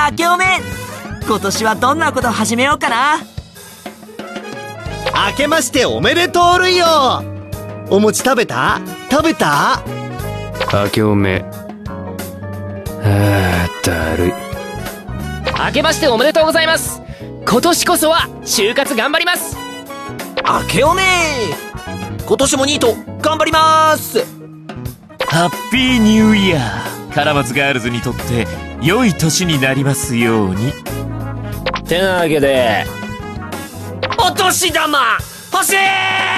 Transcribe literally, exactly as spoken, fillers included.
明けおめ。今年はどんなこと始めようかな。 明けましておめでとうるよ。お餅食べた食べた明けおめ。あーだるい。 明けましておめでとうございます。今年こそは就活頑張ります。 明けおめ。今年もニート頑張りまーす。 ハッピーニューイヤー。カラマツガールズにとって良い年になりますように。 てなわけでお年玉欲しい。